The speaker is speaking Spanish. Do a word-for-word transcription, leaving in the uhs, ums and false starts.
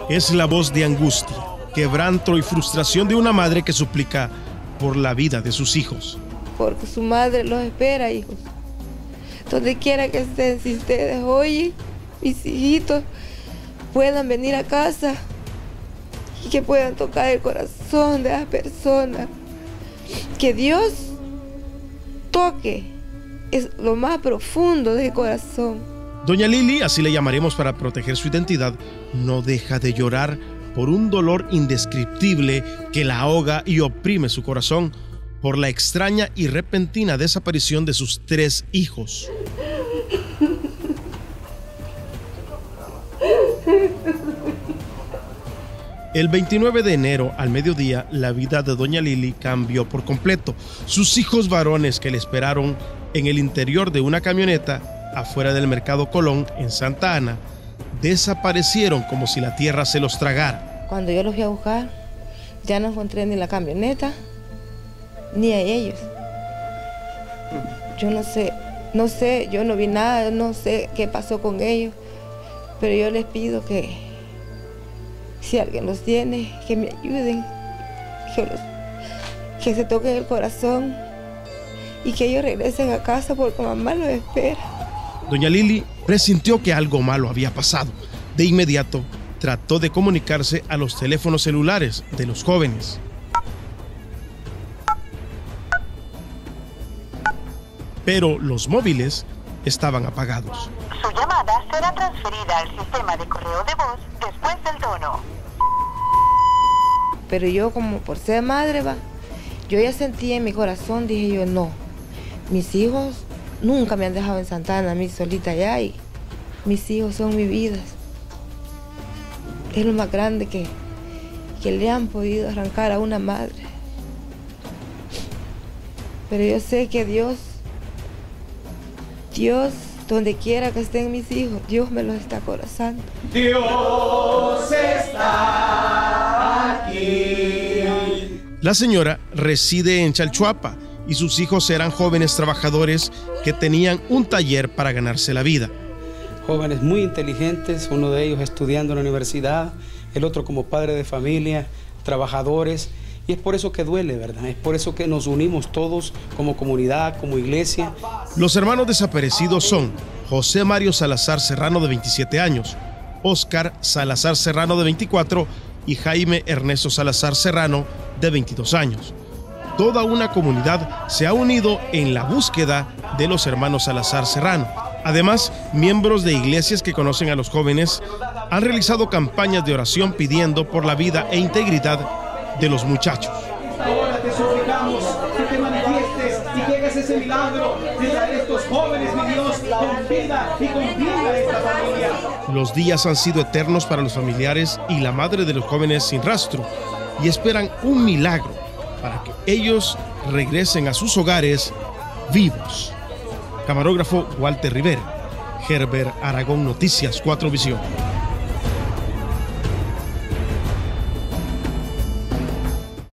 Es la voz de angustia, quebranto y frustración de una madre que suplica por la vida de sus hijos. Porque su madre los espera, hijos. Donde quiera que estén, si ustedes oyen, mis hijitos puedan venir a casa y que puedan tocar el corazón de las personas. Que Dios toque es lo más profundo del corazón. Doña Lili, así le llamaremos para proteger su identidad, no deja de llorar por un dolor indescriptible que la ahoga y oprime su corazón por la extraña y repentina desaparición de sus tres hijos. El veintinueve de enero, al mediodía, la vida de doña Lili cambió por completo. Sus hijos varones que le esperaron en el interior de una camioneta afuera del Mercado Colón, en Santa Ana, desaparecieron como si la tierra se los tragara. Cuando yo los fui a buscar, ya no encontré ni la camioneta, ni a ellos. Yo no sé, no sé, yo no vi nada, no sé qué pasó con ellos, pero yo les pido que si alguien los tiene, que me ayuden, que, los, que se toquen el corazón y que ellos regresen a casa porque mamá los espera. Doña Lili presintió que algo malo había pasado. De inmediato trató de comunicarse a los teléfonos celulares de los jóvenes. Pero los móviles estaban apagados. Su llamada será transferida al sistema de correo de voz después del tono. Pero yo, como por ser madre, va, yo ya sentí en mi corazón, dije yo, no, mis hijos nunca me han dejado en Santa Ana, a mí solita allá, y mis hijos son mi vida. Es lo más grande que, que le han podido arrancar a una madre. Pero yo sé que Dios, Dios, donde quiera que estén mis hijos, Dios me los está acorazando. Dios está aquí. La señora reside en Chalchuapa y sus hijos eran jóvenes trabajadores que tenían un taller para ganarse la vida. Jóvenes muy inteligentes, uno de ellos estudiando en la universidad, el otro como padre de familia, trabajadores, y es por eso que duele, ¿verdad? Es por eso que nos unimos todos como comunidad, como iglesia. Los hermanos desaparecidos son José Mario Salazar Serrano, de veintisiete años, Óscar Salazar Serrano, de veinticuatro, y Jaime Ernesto Salazar Serrano, de veintidós años. Toda una comunidad se ha unido en la búsqueda de los hermanos Salazar Serrano. Además, miembros de iglesias que conocen a los jóvenes han realizado campañas de oración pidiendo por la vida e integridad de los muchachos. Ahora te suplicamos que te manifiestes y que hagas ese milagro de traer estos jóvenes, mi Dios, con vida y con vida a esta familia. Los días han sido eternos para los familiares y la madre de los jóvenes sin rastro, y esperan un milagro para que ellos regresen a sus hogares vivos. Camarógrafo Walter Rivera, Herbert Aragón, Noticias cuatro Visión.